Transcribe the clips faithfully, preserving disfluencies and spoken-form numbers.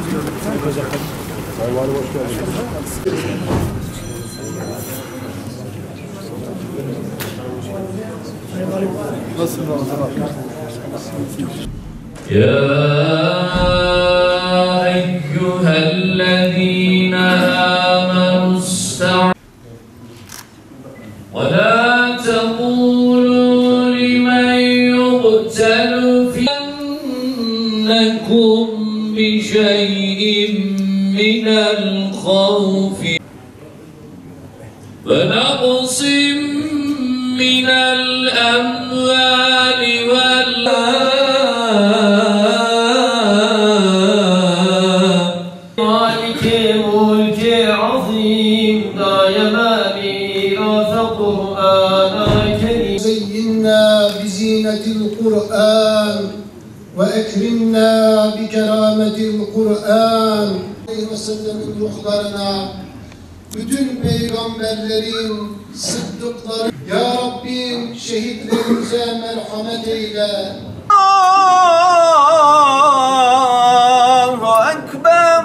Sayın Valim hoş geldiniz. Nasılsın Ramazan abi? Ya eyyühellezîne âmenû ista'inû ve lâ tekûlû limen yuqtalu fi'nnekum bi şey'in minel khawfi ve naqsim minel emvâli vel زينا بزينة القرآن وأكرمنا بكرامة القرآن وسلم ruhlarına bütün peygamberlerin, sıddıkların Ya Rabbim şehitlerimize merhamet eyle. Allahu Ekber.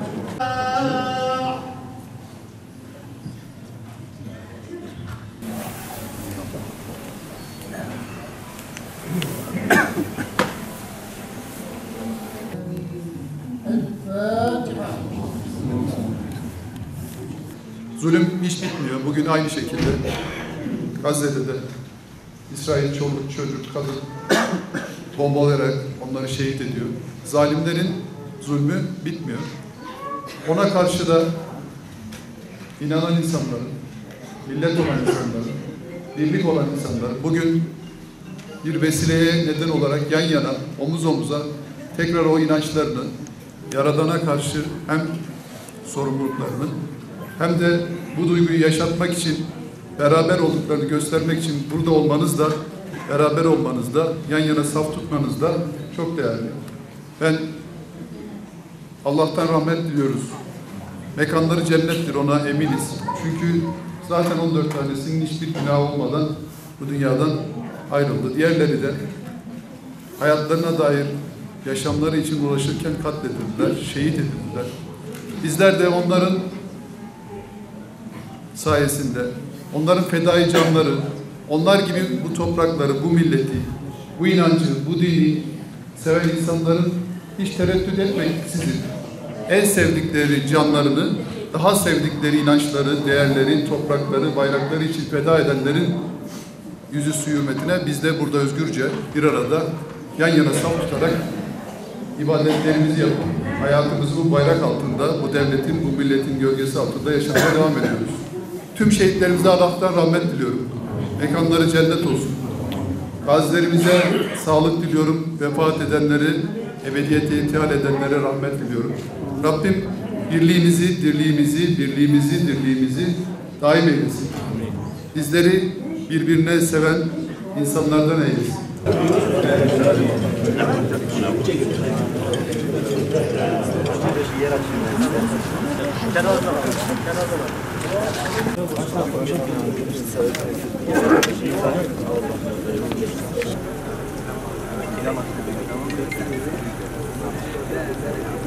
Zulüm hiç bitmiyor. Bugün aynı şekilde Gazze'de de İsrail çoluk, çocuk, kadın bombalayarak onları şehit ediyor. Zalimlerin zulmü bitmiyor. Ona karşı da inanan insanların, millet olan insanların, birlik olan insanların bugün bir vesileye neden olarak yan yana, omuz omuza tekrar o inançlarını, Yaradan'a karşı hem sorumluluklarını hem de bu duyguyu yaşatmak için, beraber olduklarını göstermek için burada olmanız da, beraber olmanız da, yan yana saf tutmanız da çok değerli. Ben Allah'tan rahmet diliyoruz. Mekanları cennettir, ona eminiz. Çünkü zaten on dört tanesinin hiçbir günah olmadan bu dünyadan ayrıldı. Diğerleri de hayatlarına dair yaşamları için uğraşırken katledildiler, şehit edildiler. Bizler de onların sayesinde, onların fedai canları, onlar gibi bu toprakları, bu milleti, bu inancı, bu dini seven insanların hiç tereddüt etmeksizin en sevdikleri canlarını, daha sevdikleri inançları, değerleri, toprakları, bayrakları için feda edenlerin yüzü suyu hürmetine biz de burada özgürce bir arada yan yana saf tutarak ibadetlerimizi yapıp hayatımızı bu bayrak altında, bu devletin, bu milletin gölgesi altında yaşamaya devam ediyoruz. Tüm şehitlerimize Allah'tan rahmet diliyorum. Mekanları cennet olsun. Gazilerimize sağlık diliyorum. Vefat edenleri, ebediyete intihal edenlere rahmet diliyorum. Rabbim birliğimizi, dirliğimizi, birliğimizi, dirliğimizi daim eylesin. Bizleri birbirine seven insanlardan eylesin. Kenarda